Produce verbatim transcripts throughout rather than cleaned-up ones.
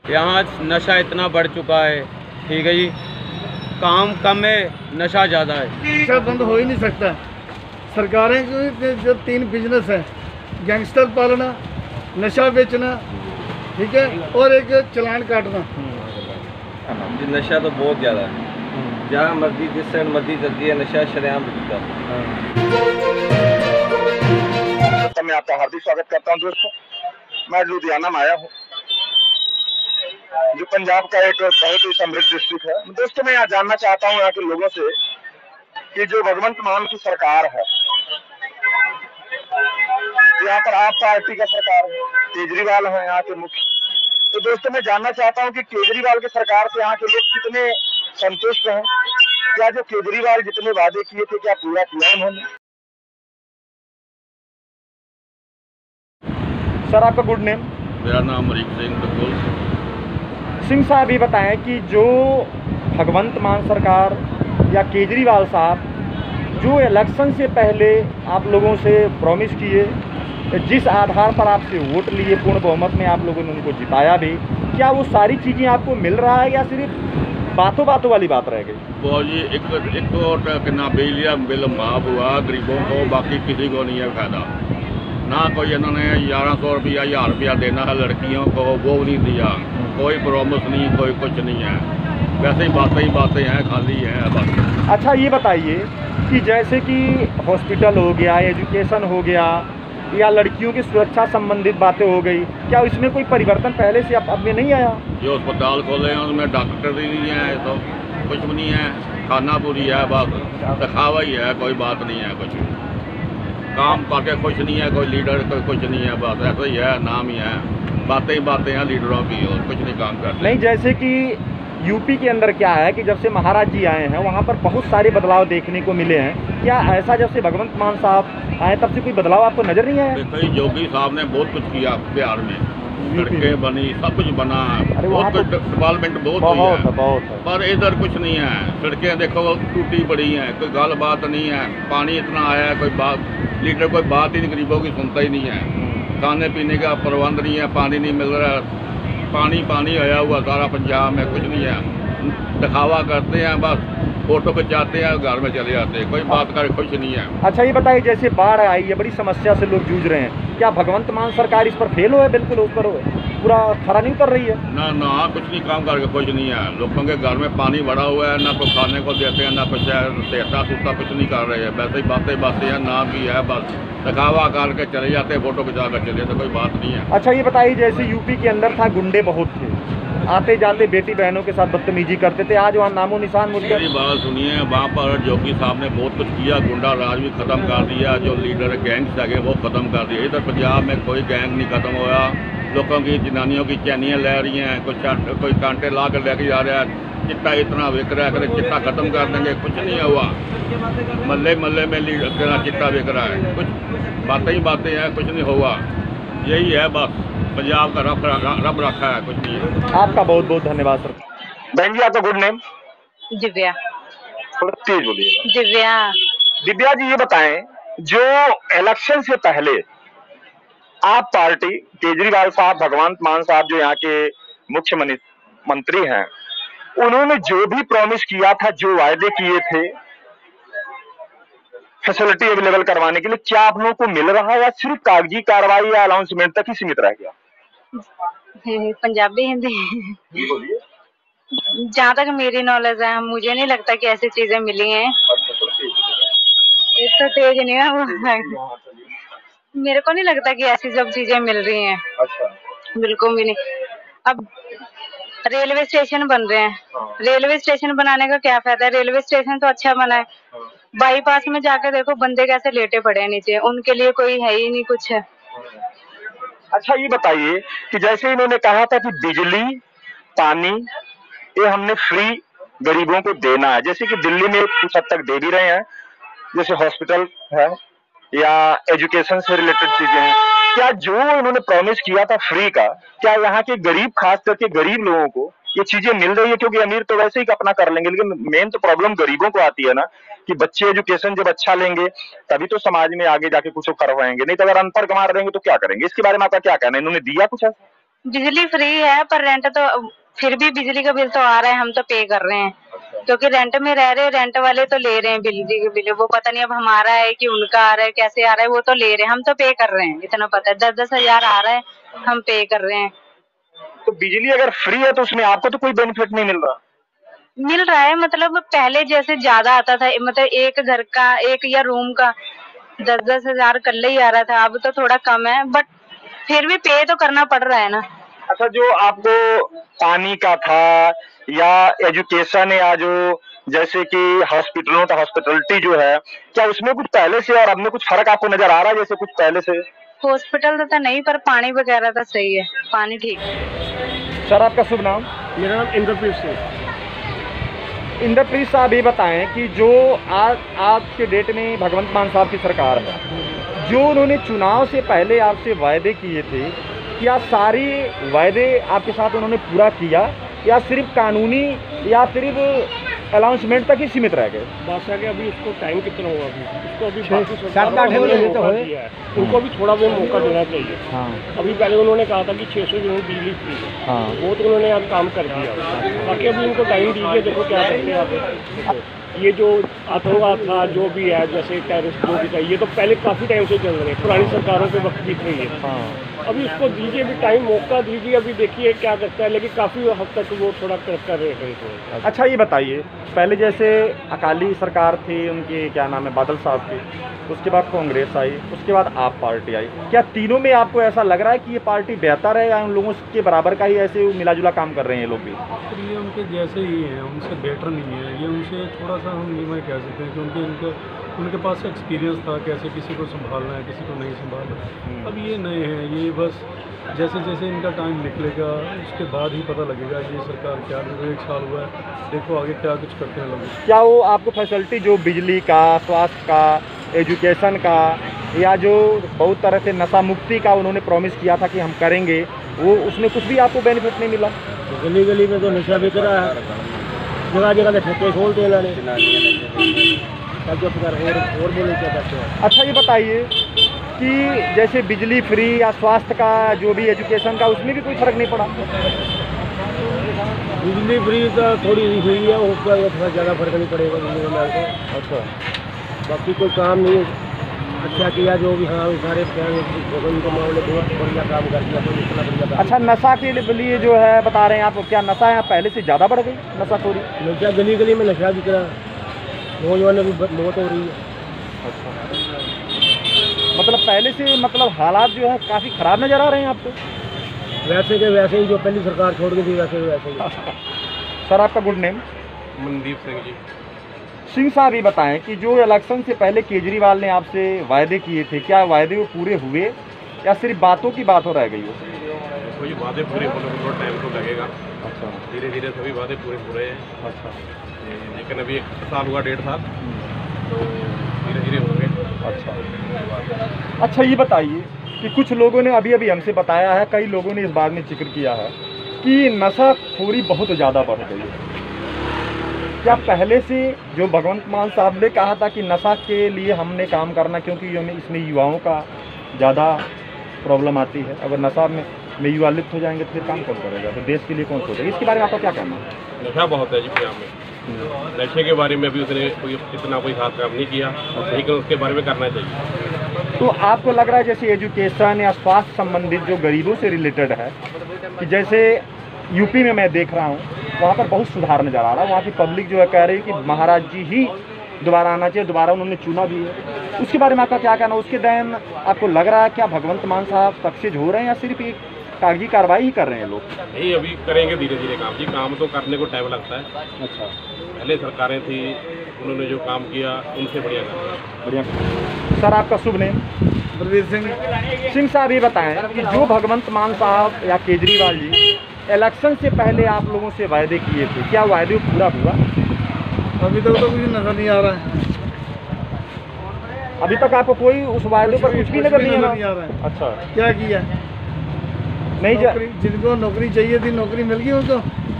यहाँ नशा इतना बढ़ चुका है, ठीक है जी, काम कम है, नशा ज़्यादा है। नशा बंद हो ही नहीं सकता। सरकारें के जो तीन बिजनेस है, गैंगस्टर पालना, नशा बेचना, ठीक है, और एक चलान काटना। नशा तो बहुत ज़्यादा है, जहाँ मर्जी जिस साइड मर्जी चलती है नशा शरेआम बिकता है। तो मैं आपका हार्दिक स्वागत करता हूं दोस्तों। मैं लुधियाना में आया हूँ, जो पंजाब का एक बहुत ही समृद्ध डिस्ट्रिक्ट है। दोस्तों मैं यहाँ जानना चाहता हूँ यहाँ के लोगों से कि जो भगवंत मान की सरकार है, यहाँ पर आप पार्टी का सरकार है, केजरीवाल है यहाँ के मुख्य। तो दोस्तों मैं जानना चाहता हूँ कि केजरीवाल की सरकार से यहाँ के लोग कितने संतुष्ट हैं, क्या जो केजरीवाल जितने वादे किए थे क्या पूरा किया उन्होंने। सर आपका गुड नेम? मेरा नाम अमरीक सिंह बकुल। सिंह साहब ये बताएं कि जो भगवंत मान सरकार या केजरीवाल साहब जो इलेक्शन से पहले आप लोगों से प्रॉमिस किए, जिस आधार पर आपसे वोट लिए, पूर्ण बहुमत में आप लोगों ने उनको जिताया भी, क्या वो सारी चीज़ें आपको मिल रहा है या सिर्फ बातों बातों वाली बात रह गई? वो जी एक एक और कितना बिजली बिल माफ हुआ गरीबों को, बाकी किसी को नहीं है फायदा। ना कोई इन्होंने ग्यारह सौ रुपया हज़ार रुपया देना है लड़कियों को, वो नहीं दिया। कोई प्रॉमिस नहीं, कोई कुछ नहीं है, वैसे ही बातें ही बातें हैं, खाली हैं बस। अच्छा ये बताइए कि जैसे कि हॉस्पिटल हो गया, एजुकेशन हो गया, या लड़कियों की सुरक्षा संबंधित बातें हो गई, क्या इसमें कोई परिवर्तन पहले से अब अब में नहीं आया? जो अस्पताल खोले हैं उनमें डॉक्टर ही नहीं है, तो कुछ भी नहीं है, खाना पूरी है, बस दिखावा ही है, कोई बात नहीं है, कुछ काम करके कुछ नहीं है, कोई लीडर कोई कुछ नहीं है, बस ऐसा ही है, नाम ही है, बातें ही बातें हैं लीडरों की और कुछ नहीं काम करते। नहीं, जैसे कि यूपी के अंदर क्या है कि जब से महाराज जी आए हैं वहाँ पर बहुत सारे बदलाव देखने को मिले हैं। क्या ऐसा जब से भगवंत मान साहब आए तब से कोई बदलाव आपको नजर नहीं आया? देखो योगी साहब ने बहुत कुछ किया बिहार में, सड़कें बनी, सब कुछ बना, बहुत कुछ डेवलपमेंट बहुत हुई है, बहुत है। पर इधर कुछ नहीं है। सड़कें देखो टूटी पड़ी हैं, कोई गल बात नहीं है, पानी इतना आया है, कोई बात लीडर कोई बात ही नहीं, गरीबों की सुनता ही नहीं है। खाने पीने का प्रबंध नहीं है, पानी नहीं मिल रहा, पानी पानी आया हुआ सारा पंजाब में, कुछ नहीं है, दिखावा करते हैं, बस फोटो खिंचाते हैं, घर में चले जाते हैं, कोई बात कर कुछ नहीं है। अच्छा ये बताइए, जैसे बाढ़ आई है, बड़ी समस्या से लोग जूझ रहे हैं, क्या भगवंत मान सरकार इस पर फेल हो है? बिल्कुल उस पर पूरा खरा नहीं कर रही है? ना ना कुछ नहीं काम करके कुछ नहीं है। लोगों के घर में पानी भरा हुआ है, ना कुछ खाने को देते हैं, ना कुछ सेहता सूता कुछ नहीं कर रहे हैं, वैसे ही बातें बातें हैं, नाम भी है, बस दिखावा करके चले जाते हैं, फोटो खिंचा कर चले, तो कोई बात नहीं है। अच्छा ये बताइए, जैसे यूपी के अंदर था, गुंडे बहुत थे, आते जाते बेटी बहनों के साथ बदतमीजी करते थे, आज वहाँ नामो निशान मुझे। मेरी बात सुनिए, वहाँ पर योगी साहब ने बहुत कुछ किया, गुंडा राज भी खत्म कर दिया, जो लीडर गैंग्स लगे वो खत्म कर दिया। इधर पंजाब में कोई गैंग नहीं खत्म हुआ, लोगों की जनानियों की चैनियाँ ले रही हैं, कुछ कोई कांटे ला कर लेके जा रहा है, चिट्टा इतना बिक रहा है, करे चिट्टा खत्म कर देंगे, कुछ नहीं हुआ। मल्ले मल्ले में लीडर चिट्टा बिक रहा है, कुछ बातें ही बातें हैं, कुछ नहीं हुआ। यही है बस पंजाब का रब रब रखा है, कुछ नहीं है। आपका बहुत बहुत धन्यवाद सर। बहन जी आपका गुड नेम? दिव्या। थोड़ा तेज बोलिए। दिव्या। दिव्या जी ये बताएं, जो इलेक्शन से पहले आप पार्टी केजरीवाल साहब, भगवंत मान साहब जो यहाँ के मुख्य मंत्री हैं, उन्होंने जो भी प्रॉमिस किया था, जो वायदे किए थे फैसिलिटी अवेलेबल करवाने के लिए, क्या आप लोगों को मिल रहा है या सिर्फ कागजी कार्रवाई या अनाउंसमेंट तक ही सीमित रह गया? पंजाबी हिंदी बोलिए। जहाँ तक मेरी नॉलेज है, मुझे नहीं लगता कि ऐसी चीजें मिली हैं। इतना तेज नहीं है वो, मेरे को नहीं लगता कि ऐसी सब चीजें मिल रही हैं। अच्छा। बिल्कुल भी नहीं। अब रेलवे स्टेशन बन रहे हैं, रेलवे स्टेशन बनाने का क्या फायदा है? रेलवे स्टेशन तो अच्छा बना है, बाईपास में जाकर देखो बंदे कैसे लेटे पड़े हैं नीचे, उनके लिए कोई है ही नहीं कुछ। अच्छा ये बताइए कि जैसे इन्होंने कहा था कि बिजली पानी ये हमने फ्री गरीबों को देना है, जैसे कि दिल्ली में कुछ हद तक दे भी रहे हैं, जैसे हॉस्पिटल है या एजुकेशन से रिलेटेड चीजें हैं, क्या जो इन्होंने प्रॉमिस किया था फ्री का, क्या यहाँ के गरीब, खास करके गरीब लोगों को ये चीजें मिल रही है? क्योंकि अमीर तो वैसे ही अपना कर लेंगे, लेकिन मेन तो प्रॉब्लम गरीबों को आती है ना, कि बच्चे एजुकेशन जब अच्छा लेंगे तभी तो समाज में आगे जाके कुछ कर पाएंगे, नहीं तो अगर अनपढ़ कमा रहेंगे तो क्या करेंगे? इसके बारे में आपका क्या कहना है? इन्होंने दिया कुछ? बिजली फ्री है पर रेंट तो फिर भी बिजली का बिल तो आ रहा है, हम तो पे कर रहे हैं क्योंकि रेंट में रह रहे हैं, रेंट वाले तो ले रहे हैं बिजली के बिल। वो पता नहीं अब हमारा है कि उनका आ रहा है, कैसे आ रहा है, वो तो ले रहे हैं, हम तो पे कर रहे हैं, इतना पता है। दस दस हजार आ रहा है, हम पे कर रहे हैं। तो बिजली अगर फ्री है तो उसमें आपको तो कोई बेनिफिट नहीं मिल रहा। मिल रहा है, मतलब पहले जैसे ज्यादा आता था, मतलब एक घर का एक या रूम का दस दस हजार कल ही आ रहा था, अब तो थोड़ा कम है बट फिर भी पे तो करना पड़ रहा है ना। अच्छा, जो आपको पानी का था या एजुकेशन या जो जैसे कि हॉस्पिटलों का हॉस्पिटलिटी जो है, क्या उसमें कुछ पहले से और अब में कुछ फर्क आपको नजर आ रहा है? जैसे कुछ पहले से हॉस्पिटल तो नहीं, पर पानी वगैरह तो सही है, पानी ठीक। सर आपका शुभ नाम? मेरा नाम इंद्रप्रीत सिंह। इंद्रप्रीत साहब ये बताएं कि जो आज आज के डेट में भगवंत मान साहब की सरकार है, जो उन्होंने चुनाव से पहले आपसे वायदे किए थे, क्या सारी वायदे आपके साथ उन्होंने पूरा किया या सिर्फ कानूनी या सिर्फ अनाउंसमेंट तक ही सीमित रह गए? बात है कि अभी उसको टाइम कितना हुआ, अभी उसको अभी सात आठ महीने तो है, उनको भी थोड़ा बहुत मौका देना चाहिए। हाँ। अभी पहले उन्होंने कहा था कि छः सौ यूनिट बिजली फ्री है, हाँ। वो तो उन्होंने अब काम कर दिया, बाकी अभी उनको टाइम दीजिए, देखो क्या करते हैं आप। ये जो आतंकवाद था जो भी है, जैसे टेररिस्ट जो भी था, ये तो पहले काफ़ी टाइम से चल रहे हैं, पुरानी सरकारों के वक्त भी थे ये। हाँ। अभी उसको दीजिए भी टाइम, मौका दीजिए, अभी देखिए क्या करता है, लेकिन काफ़ी हद तक वो थोड़ा कर कर रहे हैं इनको। अच्छा ये बताइए, पहले जैसे अकाली सरकार थी, उनके क्या नाम है, बादल साहब की, उसके बाद कांग्रेस आई, उसके बाद आप पार्टी आई, क्या तीनों में आपको ऐसा लग रहा है कि ये पार्टी बेहतर है या उन लोगों के बराबर का ही ऐसे मिला जुला काम कर रहे हैं ये लोग भी? तो ये उनके जैसे ही हैं, उनसे बेटर नहीं है ये, उनसे थोड़ा सा हम ये मैं कह सकते हैं कि उनके उनके उनके पास एक्सपीरियंस था कैसे किसी को संभालना है, किसी को नहीं संभालना। अब ये नए हैं, ये बस जैसे जैसे इनका टाइम निकलेगा उसके बाद ही पता लगेगा ये सरकार क्या, एक साल हुआ है, देखो आगे क्या कुछ करते हैं लोग। क्या वो आपको फैसिलिटी जो बिजली का, स्वास्थ्य का, एजुकेशन का या जो बहुत तरह से नशा मुक्ति का उन्होंने प्रॉमिस किया था कि हम करेंगे, वो उसमें कुछ भी आपको बेनिफिट नहीं मिला? गली गली में तो नशा बिक रहा है, जगह जगह ठेके खोलते हैं इन्होंने। और और बोले क्या करते हैं। अच्छा ये बताइए कि जैसे बिजली फ्री या स्वास्थ्य का जो भी एजुकेशन का, उसमें भी कोई फ़र्क नहीं पड़ा? बिजली फ्री का थोड़ी सी फ्री है, उसका थोड़ा ज़्यादा फर्क नहीं पड़ेगा बिजली में को। अच्छा, बाकी कोई काम नहीं अच्छा किया जो भी, हाँ सारे को मामले बहुत बढ़िया काम कर दिया, कोई इतना बढ़िया काम। अच्छा नशा के लिए जो है बता रहे हैं आप, क्या नशा यहाँ पहले से ज़्यादा बढ़ गई नशाखोरी? नशा गली गली में नशा बिक रहा है, नौजवानों की मौत हो रही है। अच्छा, मतलब पहले से मतलब हालात जो है काफ़ी ख़राब नज़र आ रहे हैं आपको? वैसे के वैसे ही जो पहली सरकार छोड़ गई थी वैसे के वैसे ही। सर आपका गुड नेम? मनदीप सिंह जी। सिंह साहब ये बताएं कि जो इलेक्शन से पहले केजरीवाल ने आपसे वायदे किए थे, क्या वायदे वो पूरे हुए या सिर्फ बातों की बात हो रह गई? देखो ये वादे पूरे होने में थोड़ा टाइम तो लगेगा। अच्छा, धीरे धीरे सभी वादे पूरे हो रहे हैं। अच्छा, लेकिन अभी एक साल हुआ, डेढ़ साल, तो धीरे धीरे होंगे। अच्छा अच्छा ये बताइए कि कुछ लोगों ने अभी अभी हमसे बताया है, कई लोगों ने इस बात में जिक्र किया है कि नशाखोरी बहुत ज़्यादा बढ़ गई है। क्या पहले से जो भगवंत मान साहब ने कहा था कि नशा के लिए हमने काम करना, क्योंकि हमें इसमें युवाओं का ज़्यादा प्रॉब्लम आती है, अगर नशा में में युवा लिप्त हो जाएंगे तो फिर काम कौन करेगा, तो देश के लिए कौन सोचेगा? इसके बारे में आपका क्या कहना है? नशा बहुत है जी पंजाब में। नशे के बारे में भी उसने कोई इतना कोई खास काम नहीं किया, लेकिन उसके बारे में करना चाहिए। तो आपको लग रहा है जैसे एजुकेशन या स्वास्थ्य संबंधित जो गरीबों से रिलेटेड है, कि जैसे यूपी में मैं देख रहा हूँ वहाँ पर बहुत सुधार नज़र आ रहा है, वहाँ की पब्लिक जो है कह रही है कि महाराज जी ही दोबारा आना चाहिए, दोबारा उन्होंने चुना भी है, उसके बारे में आपका क्या कहना? उसके देन आपको लग रहा है क्या भगवंत मान साहब सक्सेस हो रहे हैं या सिर्फ एक कागजी कार्रवाई ही कर रहे हैं लोग? नहीं, अभी करेंगे धीरे धीरे काम जी, काम तो करने को टाइम लगता है। अच्छा, पहले सरकारें थी, उन्होंने जो काम किया उनसे बढ़िया काम, बढ़िया। सर आपका शुभ नेम? बलवीर सिंह। सिंह साहब ये बताएं कि जो भगवंत मान साहब या केजरीवाल जी इलेक्शन से पहले आप लोगों से वायदे किए थे, क्या वायदे पूरा हुआ? अभी तक तो कुछ नजर नहीं आ रहा है। अभी तक आपको कोई उस वायदे पर कुछ भी नजर नहीं आ रहा है। अच्छा, क्या किया? नहीं जा... जिनको नौकरी चाहिए थी नौकरी मिल गई उनको?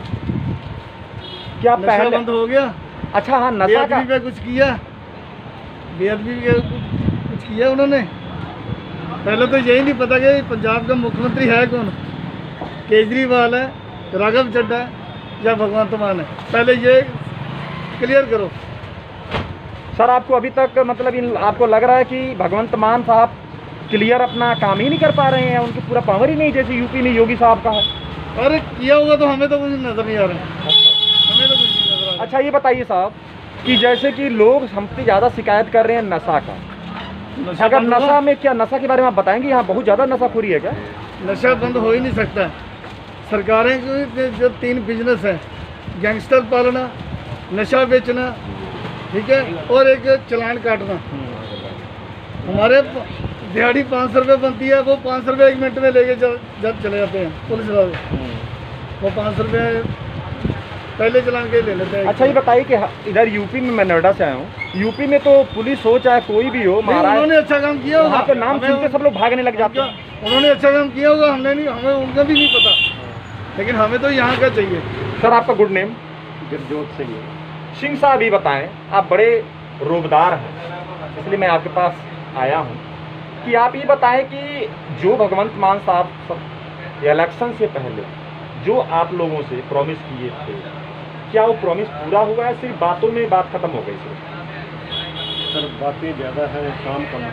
क्या पहले बंद हो गया? अच्छा हाँ, नशा का पे कुछ किया, बेअदबी पे कुछ किया उन्होंने? पहले तो यही नहीं पता कि पंजाब का मुख्यमंत्री है कौन। केजरीवाल है, राघव चड्ढा है या भगवंत मान है? पहले ये क्लियर करो। सर आपको अभी तक मतलब इन आपको लग रहा है कि भगवंत मान साहब क्लियर अपना काम ही नहीं कर पा रहे हैं, उनकी पूरा पावर ही नहीं जैसे यूपी में योगी साहब का है? अरे किया होगा तो हमें तो कुछ नजर नहीं आ रहा है, हमें तो कुछ नहीं नजर आ रहा। अच्छा ये बताइए साहब कि जैसे कि लोग हमसे ज़्यादा शिकायत कर रहे हैं नशा का, अगर नशा में क्या नशा के बारे में आप बताएंगे, यहाँ बहुत ज़्यादा नशाखोरी है क्या? नशा बंद हो ही नहीं सकता। सरकारें के जो तीन बिजनेस हैं, गैंगस्टर पालना, नशा बेचना, ठीक है, और एक चलान काटना। हमारे दिहाड़ी पाँच सौ रुपये बनती है, वो पाँच सौ रुपये एक मिनट में लेके जब चले जाते हैं पुलिस वाले, वो पाँच सौ रुपये पहले चलान के ले लेते हैं। अच्छा ये बताइए कि इधर यूपी में, मैं नोएडा से आया हूँ, यूपी में तो पुलिस हो चाहे कोई भी हो, महाराज उन्होंने अच्छा काम किया होगा, वहाँ पे नाम सुनते सब लोग भागने लग जाते हैं। उन्होंने अच्छा काम किया होगा, हमने नहीं, हमें उनका भी नहीं पता, लेकिन हमें तो यहाँ का चाहिए। सर आपका गुड नेम? गिरजोत सिंह। सिंह साहब ये बताएं, आप बड़े रोबदार हैं इसलिए मैं आपके पास आया हूँ कि आप ये बताएं कि जो भगवंत मान साहब इलेक्शन से पहले जो आप लोगों से प्रॉमिस किए थे, क्या वो प्रॉमिस पूरा हुआ है, सिर्फ बातों में बात खत्म हो गई? सर बातें ज़्यादा हैं, काम कम।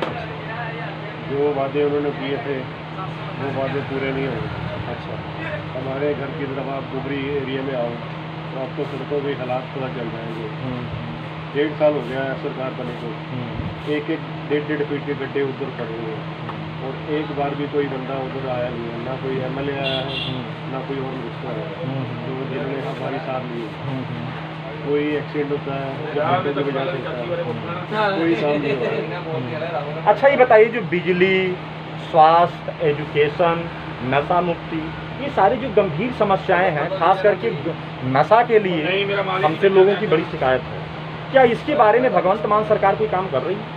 जो वादे उन्होंने किए थे वो वादे पूरे नहीं हुए। अच्छा, हमारे घर की तरफ आप डुगरी एरिया में आओ तो आपको सड़कों के हालात पता चल जाएंगे। डेढ़ साल हो गया है सरकार बने को, एक एक डेढ़ डेढ़ फीट के गड्ढे उधर पड़े हुए हैं और एक बार भी कोई बंदा उधर आया नहीं है, ना कोई एम एल ए आया है ना कोई और मिनिस्टर आया है तो जिन्होंने हमारी साथ ली है। कोई एक्सीडेंट होता है की वजह से कोई काम नहीं हो रहा। अच्छा ये बताइए, जो बिजली, स्वास्थ्य, एजुकेशन, नशा मुक्ति, ये सारी जो गंभीर समस्याएं हैं, खास करके नशा के लिए हमसे लोगों की बड़ी शिकायत है, क्या इसके बारे में भगवंत मान सरकार कोई काम कर रही है?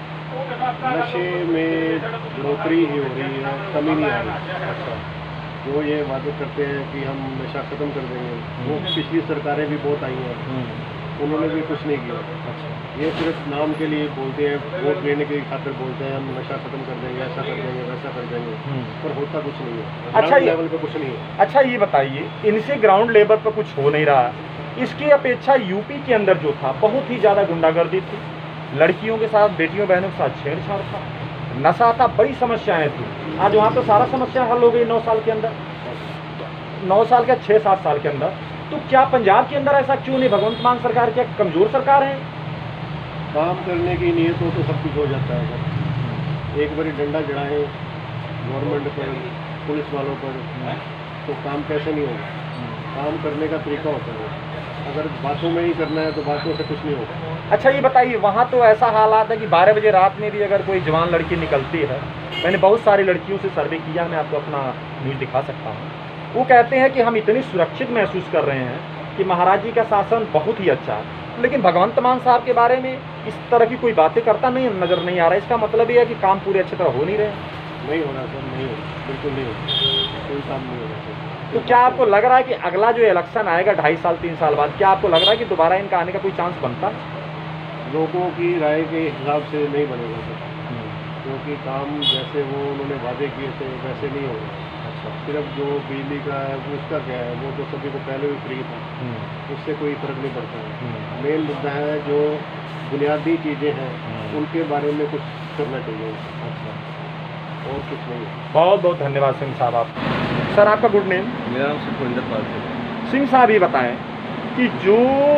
नशे में बढ़ोतरी ही हो रही है, कमी नहीं आ रही। अच्छा, जो ये वादे करते हैं कि हम नशा खत्म कर देंगे, वो पिछली सरकारें भी बहुत आई हैं, उन्होंने भी कुछ नहीं किया। अच्छा, ये सिर्फ नाम के लिए बोलते हैं, वोट लेने की खातिर बोलते हैं हम नशा खत्म कर देंगे, ऐसा कर देंगे, वैसा कर देंगे, पर होता कुछ नहीं है। अच्छा, लेवल पे कुछ नहीं है। अच्छा ये बताइए, इनसे ग्राउंड लेवल पर कुछ हो नहीं रहा, इसकी अपेक्षा यूपी के अंदर जो था बहुत ही ज़्यादा गुंडागर्दी थी, लड़कियों के साथ, बेटियों बहनों के साथ छेड़छाड़ था, नशा था, बड़ी समस्याएं थी। आज वहाँ पर सारा समस्या हल हो गई नौ साल के अंदर, नौ साल के छः सात साल के अंदर। तो क्या पंजाब के अंदर ऐसा क्यों नहीं? भगवंत मान सरकार क्या कमज़ोर सरकार है? काम करने की नीयत हो तो सब कुछ हो जाता है। सर एक बारी डंडा चढ़ाएं गवर्नमेंट पर, पुलिस वालों पर, तो काम कैसे नहीं होगा? काम करने का तरीका होता है, अगर बातों में ही करना है तो बातों से कुछ नहीं होगा। अच्छा ये बताइए, वहाँ तो ऐसा हालात है कि बारह बजे रात में भी अगर कोई जवान लड़की निकलती है, मैंने बहुत सारी लड़कियों से सर्वे किया, मैं आपको अपना न्यूज़ दिखा सकता हूँ, वो कहते हैं कि हम इतनी सुरक्षित महसूस कर रहे हैं कि महाराज जी का शासन बहुत ही अच्छा है, लेकिन भगवंत मान साहब के बारे में इस तरह की कोई बातें करता नहीं नज़र नहीं आ रहा। इसका मतलब ये है कि काम पूरे अच्छी तरह हो नहीं रहे? नहीं हो रहा सर, नहीं हो रहा, बिल्कुल नहीं हो रहा, कोई काम नहीं हो रहा सर। तो क्या आपको लग रहा है कि अगला जो इलेक्शन आएगा ढाई साल तीन साल बाद, क्या आपको लग रहा है कि दोबारा इनका आने का कोई चांस बनता है? लोगों की राय के हिसाब से नहीं बनेगा सर, क्योंकि काम जैसे वो उन्होंने वादे किए थे वैसे नहीं हो रहा। अच्छा, सिर्फ जो बिजली का है उसका क्या है, वो तो सभी को पहले भी फ्री था, उससे कोई फर्क नहीं पड़ता है। मेन मुद्दा है जो बुनियादी चीज़ें हैं उनके बारे में कुछ करना चाहिए। अच्छा, और कुछ नहीं। बहुत बहुत धन्यवाद सिंह साहब। आप सर आपका गुड नेम? मेरा नाम सुखविंदर पाल है। सिंह साहब ये बताएं कि जो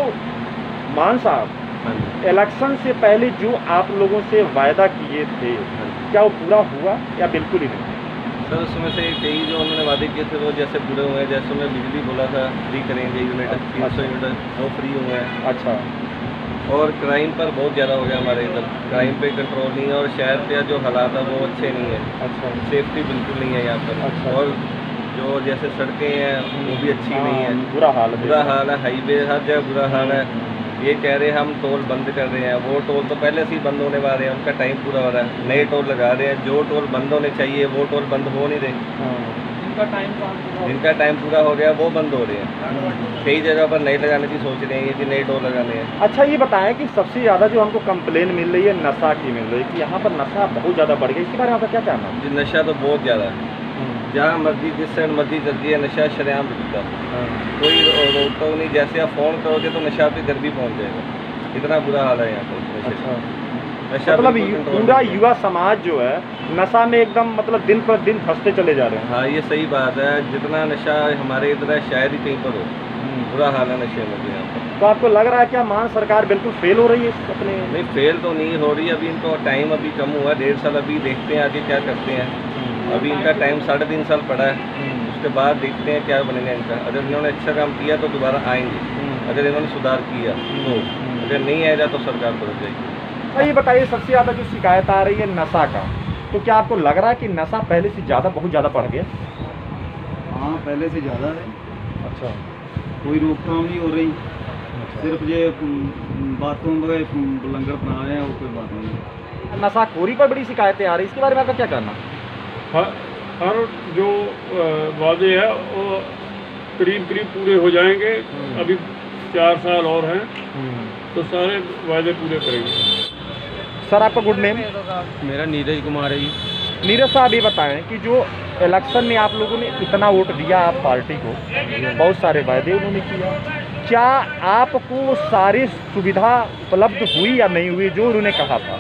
मान साहब इलेक्शन से पहले जो आप लोगों से वायदा किए थे, क्या वो पूरा हुआ या बिल्कुल ही नहीं? सर उसमें से कई जो उन्होंने वादे किए थे वो जैसे पूरे हुए हैं, जैसे उन्होंने बिजली बोला था फ्री करेंगे यूनिट, तीन सौ यूनिट वो फ्री हुए हैं। अच्छा, और क्राइम पर बहुत ज़्यादा हो गया हमारे इधर, क्राइम पे कंट्रोल नहीं है और शहर के जो हालात है वो अच्छे नहीं है। अच्छा, सेफ्टी बिल्कुल नहीं है यहाँ पर। अच्छा, और जो जैसे सड़कें हैं वो भी अच्छी नहीं है, बुरा हाल है, बुरा हाल है, हाईवे हर जगह बुरा हाल है। ये कह रहे हैं हम टोल बंद कर रहे हैं, वो टोल तो पहले से ही बंद होने वाले हैं, उनका टाइम पूरा हो रहा है, नए टोल लगा रहे हैं, जो टोल बंद होने चाहिए वो टोल बंद हो नहीं रहे, जिनका टाइम जिनका टाइम पूरा हो गया वो बंद हो रहे हैं। कई जगह पर नए लगाने की सोच रहे हैं कि नए टोल लगाने हैं। अच्छा ये बताएं कि सबसे ज़्यादा जो हमको कंप्लेन मिल रही है नशा की मिल रही है कि यहाँ पर नशा बहुत ज़्यादा बढ़ गया, इसके बारे में आपका क्या कहना है? जी नशा तो बहुत ज़्यादा है, जहाँ मर्जी जिस साइड मर्जी चलती है नशा शरेआम बिकता है, कोई रोक टोक नहीं। जैसे आप फ़ोन करोगे तो नशा आपके घर भी पहुँच जाएगा, इतना बुरा हाल है यहाँ पर नशे का। नशा मतलब बिल्कुल यु- control पूरा नहीं है। युवा समाज जो है नशा में एकदम मतलब दिन पर दिन फंसते चले जा रहे हैं। हाँ ये सही बात है, जितना नशा हमारे इधर है शायद ही कहीं पर हो, बुरा हाल है नशे में भी यहाँ पर। तो आपको लग रहा है क्या मान सरकार बिल्कुल फेल हो रही है इस अपने? नहीं फेल तो नहीं हो रही, अभी इनको टाइम अभी कम हुआ, डेढ़ साल अभी देखते हैं आगे क्या करते हैं। अभी इनका टाइम साढ़े तीन साल पड़ा है, उसके बाद देखते हैं क्या बनेगा इनका। अगर इन्होंने अच्छा काम किया तो दोबारा आएंगे, अगर इन्होंने सुधार किया तो, अगर नहीं आएगा तो सरकार बदल जाएगी। तो ये बताइए सबसे ज़्यादा जो शिकायत आ रही है नशा का, तो क्या आपको लग रहा है कि नशा पहले से ज़्यादा बहुत ज़्यादा बढ़ गया? हाँ पहले से ज़्यादा है, अच्छा कोई रोकथाम नहीं हो रही, सिर्फ ये बातों में लंगर बना रहे हैं और कोई बात नहीं। नशाखोरी पर बड़ी शिकायतें आ रही है, इसके बारे में आपका क्या कहना? हर हर जो अ, वादे है वो करीब करीब पूरे हो जाएंगे। अभी चार साल और हैं तो सारे वादे पूरे करेंगे। सर आपका गुड नेम? मेरा नीरज कुमार है जी। नीरज साहब ये बताएं कि जो इलेक्शन में आप लोगों ने इतना वोट दिया आप पार्टी को, बहुत सारे वायदे उन्होंने किया, क्या आपको सारी सुविधा उपलब्ध हुई या नहीं हुई जो उन्होंने कहा था?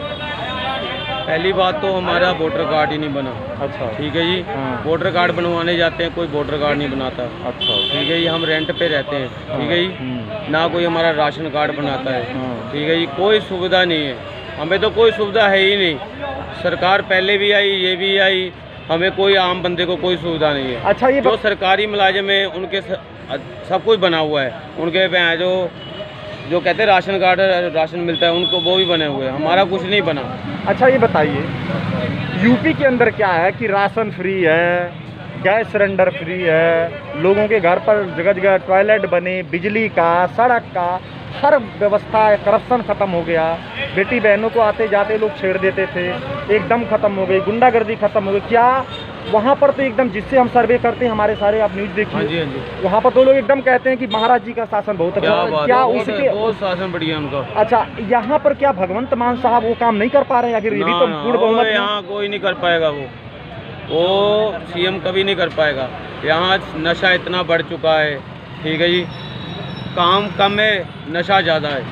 पहली बात तो हमारा वोटर कार्ड ही नहीं बना। अच्छा ठीक है जी, हाँ। वोटर कार्ड बनवाने जाते हैं कोई वोटर कार्ड नहीं बनाता। अच्छा ठीक है जी, हम रेंट पे रहते हैं। ठीक है जी, ना कोई हमारा राशन कार्ड बनाता है। ठीक है जी, कोई सुविधा नहीं है, हमें तो कोई सुविधा है ही नहीं। सरकार पहले भी आई, ये भी आई, हमें कोई आम बंदे को कोई सुविधा नहीं है। अच्छा ये जो सरकारी मुलाजिम है उनके स- सब कुछ बना हुआ है, उनके पे जो जो कहते हैं राशन कार्ड राशन मिलता है उनको वो भी बने हुए हैं, हमारा कुछ नहीं बना। अच्छा ये बताइए यूपी के अंदर क्या है कि राशन फ्री है, गैस सिलेंडर फ्री है, लोगों के घर पर जगह जगह टॉयलेट बने, बिजली का, सड़क का, हर व्यवस्था है, करप्शन ख़त्म हो गया, बेटी बहनों को आते जाते लोग छेड़ देते थे एकदम ख़त्म हो गई, गुंडागर्दी ख़त्म हो गई। क्या वहाँ पर तो एकदम जिससे हम सर्वे करते हैं हमारे सारे आप न्यूज़ हाँ देखिए, जी हाँ जी, वहाँ पर तो लोग एकदम कहते हैं कि महाराज जी का शासन बहुत अच्छा क्या है। बात क्या है, बहुत- उसके बहुत शासन बढ़िया उनका। अच्छा यहाँ पर क्या भगवंत मान साहब वो काम नहीं कर पा रहे हैं? आखिर ये भी ना, तो ना, पूर्ण वो बहुमत है। यहाँ कोई नहीं कर पाएगा, वो वो सीएम कभी नहीं कर पाएगा। यहाँ नशा इतना बढ़ चुका है। ठीक है जी, काम कम है, नशा ज़्यादा है,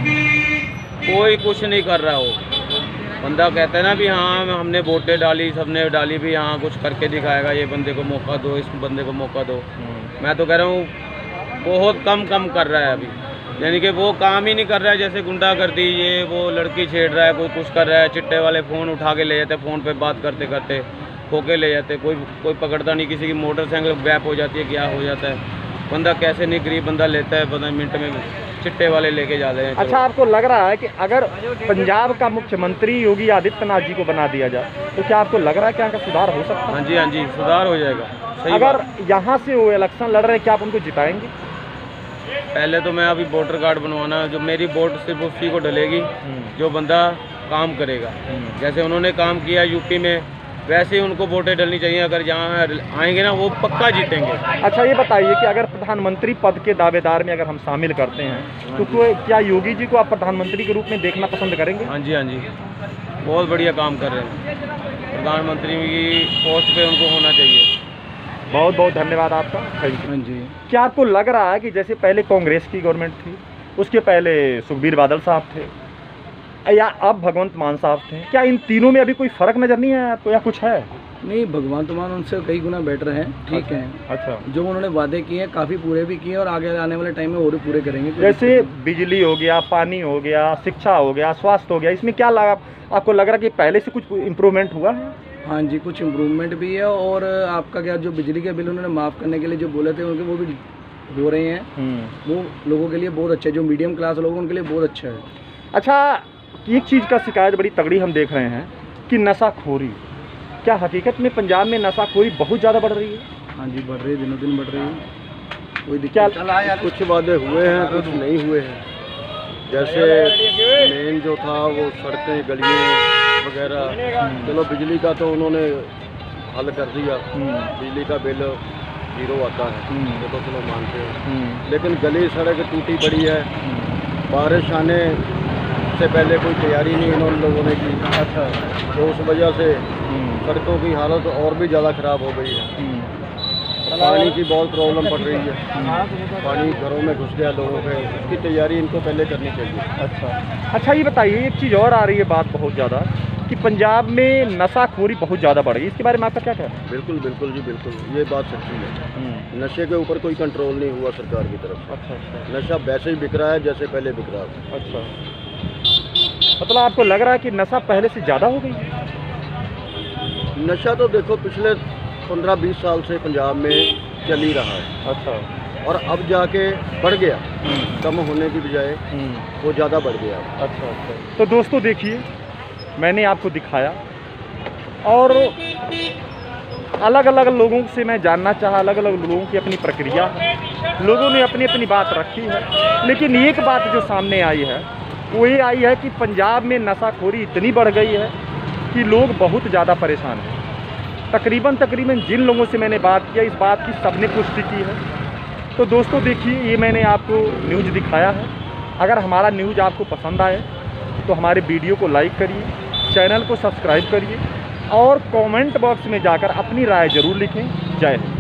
कोई कुछ नहीं कर रहा। वो बंदा कहता है ना भी हाँ हमने वोटें डाली, सबने डाली भी, हाँ कुछ करके दिखाएगा, ये बंदे को मौका दो, इस बंदे को मौका दो। मैं तो कह रहा हूँ बहुत कम कम कर रहा है अभी, यानी कि वो काम ही नहीं कर रहा है। जैसे गुंडागर्दी, ये वो लड़की छेड़ रहा है, कोई कुछ कर रहा है, चिट्टे वाले फ़ोन उठा के ले जाते, फ़ोन पे बात करते करते खोके ले जाते, कोई कोई पकड़ता नहीं, किसी की मोटरसाइकिल गैप हो जाती है, क्या हो जाता है, बंदा कैसे नहीं गरीब बंदा लेता है, पंद्रह मिनट में चिट्टे वाले लेके जा रहे हैं। अच्छा आपको लग रहा है कि अगर पंजाब का मुख्यमंत्री योगी आदित्यनाथ जी को बना दिया जाए तो क्या आपको लग रहा है कि यहाँ का सुधार हो सकता है? हाँ जी हाँ जी, सुधार हो जाएगा। सही अगर बात। यहाँ से वो इलेक्शन लड़ रहे हैं क्या आप उनको जिताएंगे? पहले तो मैं अभी वोटर कार्ड बनवाना, जो मेरी वोट सिर्फ उसी को डलेगी जो बंदा काम करेगा। जैसे उन्होंने काम किया यूपी में, वैसे ही उनको वोटें डलनी चाहिए। अगर जहाँ आएंगे ना वो पक्का जीतेंगे। अच्छा ये बताइए कि अगर प्रधानमंत्री पद के दावेदार में अगर हम शामिल करते हैं तो कोई क्या योगी जी को आप प्रधानमंत्री के रूप में देखना पसंद करेंगे? हाँ जी हाँ जी, बहुत बढ़िया काम कर रहे हैं, प्रधानमंत्री की पोस्ट पे उनको होना चाहिए। बहुत बहुत धन्यवाद आपका, थैंक यू। हाँ जी, क्या आपको लग रहा है कि जैसे पहले कांग्रेस की गवर्नमेंट थी, उसके पहले सुखबीर बादल साहब थे, या अब भगवंत मान साहब थे, क्या इन तीनों में अभी कोई फर्क नजर नहीं आया आपको या कुछ है? नहीं, भगवंत मान उनसे कई गुना बेटर हैं, ठीक है। अच्छा, जो उन्होंने वादे किए हैं काफ़ी पूरे भी किए और आगे आने वाले टाइम में और भी पूरे करेंगे। जैसे बिजली हो गया, पानी हो गया, शिक्षा हो गया, स्वास्थ्य हो गया, इसमें क्या लगा आपको लग रहा है कि पहले से कुछ इम्प्रूवमेंट हुआ है? हाँ जी, कुछ इम्प्रूवमेंट भी है और आपका क्या जो बिजली के बिल उन्होंने माफ़ करने के लिए जो बोले थे उनके वो भी हो रहे हैं, वो लोगों के लिए बहुत अच्छा है, जो मीडियम क्लास लोग उनके लिए बहुत अच्छा है। अच्छा एक चीज़ का शिकायत बड़ी तगड़ी हम देख रहे हैं कि नशाखोरी, क्या हकीकत में पंजाब में नशाखोरी बहुत ज़्यादा बढ़ रही है? हाँ जी, बढ़ रही है, दिनों दिन बढ़ रही है, कोई क्या दिक्कत। कुछ वादे हुए हैं, कुछ नहीं हुए हैं। जैसे मेन जो था वो सड़कें, गलियाँ वगैरह, चलो बिजली का तो उन्होंने हल कर दिया, बिजली का बिल जीरो आता है, ये तो चलो मानते हैं। लेकिन गली सड़क टूटी पड़ी है, बारिश आने से पहले कोई तैयारी नहीं इन लोगों ने की। अच्छा, तो उस वजह से सड़कों की हालत और भी ज़्यादा ख़राब हो गई है। पानी की बहुत प्रॉब्लम पड़ रही है, पानी घरों में घुस गया लोगों के, उसकी तैयारी इनको पहले करनी चाहिए। अच्छा अच्छा, ये बताइए एक चीज़ और आ रही है बात बहुत ज़्यादा कि पंजाब में नशाखोरी बहुत ज़्यादा बढ़ गई, इसके बारे में आपका क्या कहना है? बिल्कुल बिल्कुल जी, बिल्कुल ये बात सच्ची है। नशे के ऊपर कोई कंट्रोल नहीं हुआ सरकार की तरफ से। अच्छा अच्छा, नशा वैसे ही बिक रहा है जैसे पहले बिक रहा था। अच्छा, मतलब आपको लग रहा है कि नशा पहले से ज़्यादा हो गई? नशा तो देखो पिछले पंद्रह बीस साल से पंजाब में चल ही रहा है। अच्छा, और अब जाके बढ़ गया, कम होने की बजाय वो ज़्यादा बढ़ गया। अच्छा अच्छा, तो दोस्तों देखिए मैंने आपको दिखाया और अलग अलग लोगों से मैं जानना चाहा, अलग अलग लोगों की अपनी प्रक्रिया है, लोगों ने अपनी अपनी बात रखी है, लेकिन एक बात जो सामने आई है वो ये आई है कि पंजाब में नशाखोरी इतनी बढ़ गई है कि लोग बहुत ज़्यादा परेशान हैं। तकरीबन तकरीबन जिन लोगों से मैंने बात किया इस बात की सबने पुष्टि की है। तो दोस्तों देखिए ये मैंने आपको न्यूज़ दिखाया है। अगर हमारा न्यूज़ आपको पसंद आए तो हमारे वीडियो को लाइक करिए, चैनल को सब्सक्राइब करिए और कमेंट बॉक्स में जाकर अपनी राय ज़रूर लिखें। जय हिंद।